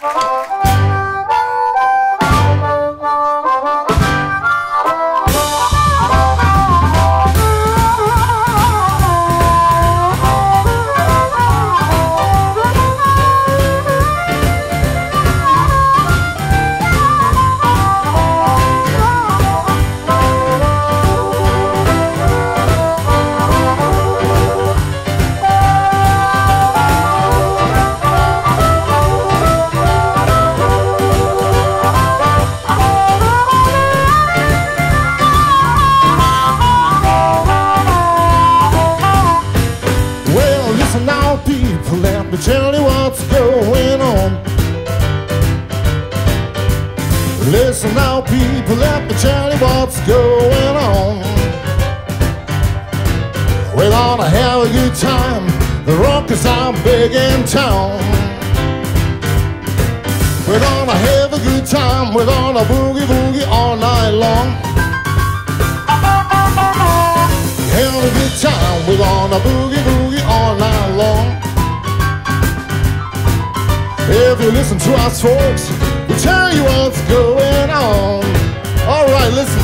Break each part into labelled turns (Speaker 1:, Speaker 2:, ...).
Speaker 1: Let me tell you what's going on. Listen now, people, let me tell you what's going on. We're gonna have a good time. The rockers are big in town. We're gonna have a good time. We're gonna boogie boogie all night long. Have a good time. We're gonna boogie boogie all night long. If you listen to us, folks, we'll tell you what's going on. All right, listen.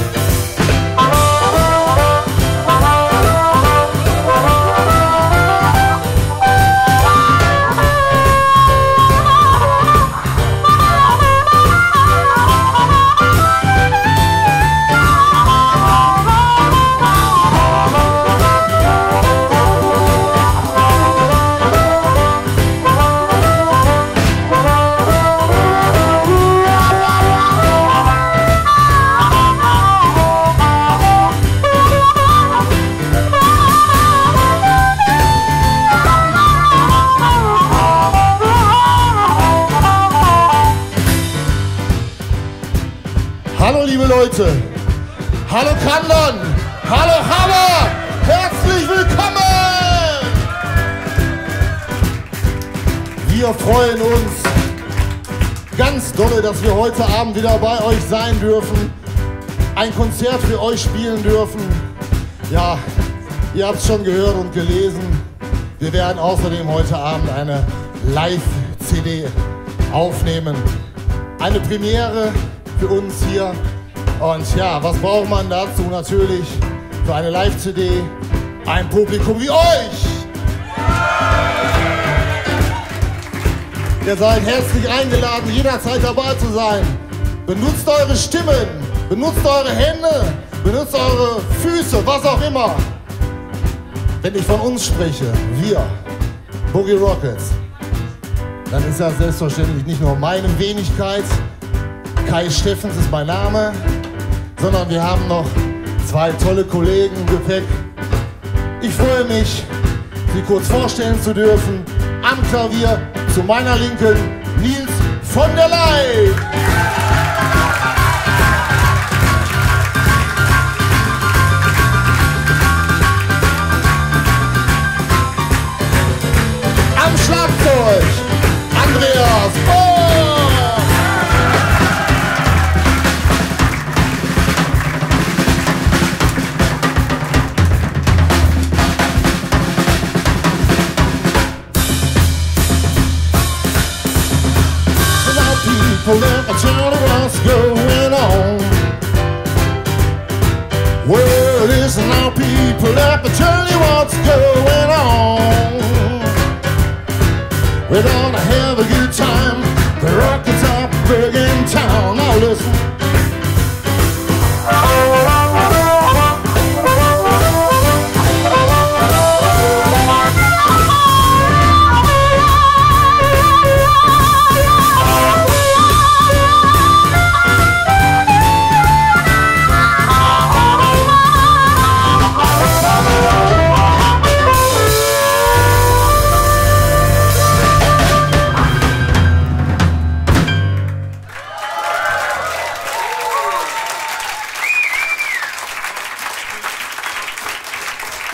Speaker 1: Hallo liebe Leute, hallo Kandern, hallo Hammer, herzlich willkommen! Wir freuen uns ganz dolle, dass wir heute Abend wieder bei euch sein dürfen, ein Konzert für euch spielen dürfen. Ja, ihr habt es schon gehört und gelesen, wir werden außerdem heute Abend eine Live-CD aufnehmen, eine Premiere für uns hier. Und ja, was braucht man dazu? Natürlich für eine Live-CD ein Publikum wie euch. Ihr seid herzlich eingeladen, jederzeit dabei zu sein. Benutzt eure Stimmen, benutzt eure Hände, benutzt eure Füße, was auch immer. Wenn ich von uns spreche, wir, Boogie Rockets, dann ist das selbstverständlich nicht nur meine Wenigkeit, Kai Steffens ist mein Name, sondern wir haben noch zwei tolle Kollegen im Gepäck. Ich freue mich, Sie kurz vorstellen zu dürfen. Am Klavier zu meiner Linken Nils von der Leyen. Am Schlagzeug Andreas Bohr. Let me tell you what's going on. Well, listen now, people, let me tell you what's going on. We're gonna have a good time.